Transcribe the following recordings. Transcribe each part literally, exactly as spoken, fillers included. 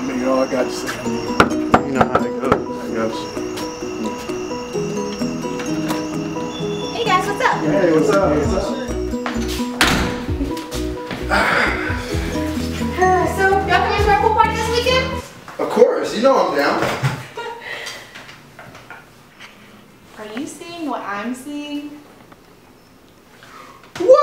mean, all I got to say, you know how it goes, I guess. Hey guys, what's up? Hey, what's up? What's up? So, y'all coming to our pool party this weekend? Of course, you know I'm down. Are you seeing what I'm seeing? What?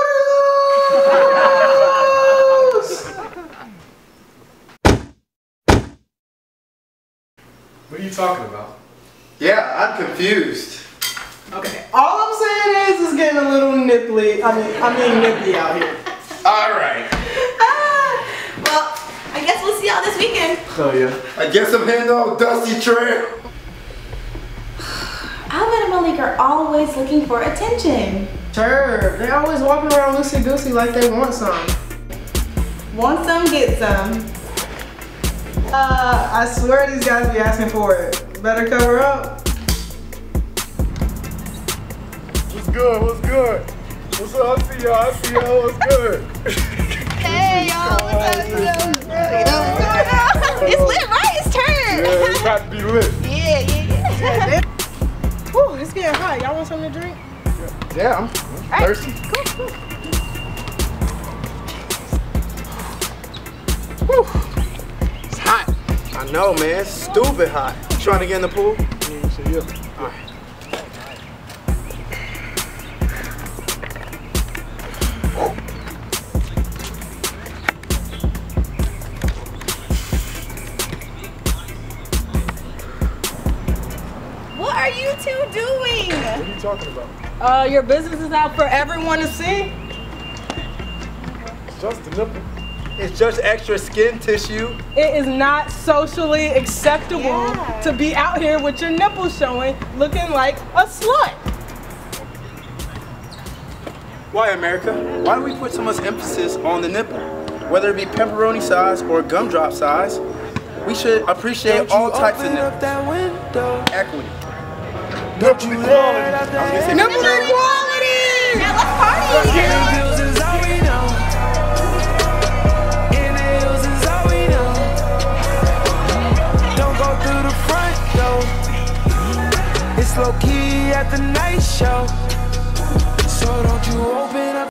What are you talking about? Yeah, I'm confused. Okay, all I'm saying is it's getting a little nipply. I mean, I mean nippy out here. All right. Ah, well, I guess we'll see y'all this weekend. Oh, yeah. I guess I'm heading off Dusty Trail. Alvin and Malik are always looking for attention. Sure, they always walking around loosey-goosey like they want some. Want some, get some. Uh, I swear these guys be asking for it. Better cover up. What's good? What's good? What's up? I see y'all. I see y'all. What's good? Hey y'all, what's up? It's lit, right? It's turned. Yeah, it's got to be lit. Yeah, yeah, yeah. Whew, it's getting hot. Y'all want something to drink? Yeah, I'm thirsty. Cool, cool. Whew. It's hot. I know, man. It's stupid hot. You trying to get in the pool? Yeah, so, yeah. All right. What are you two doing? What are you talking about? Uh, your business is out for everyone to see. It's just a nipple. It's just extra skin tissue. It is not socially acceptable Yeah. to be out here with your nipples showing, looking like a slut. Why, America? Why do we put so much emphasis on the nipple? Whether it be pepperoni size or gumdrop size, we should appreciate all types of nipples. Equity. Nipple equality. I was gonna say Nipple equality! Now let's party! It's low key at the night show, so don't you open up.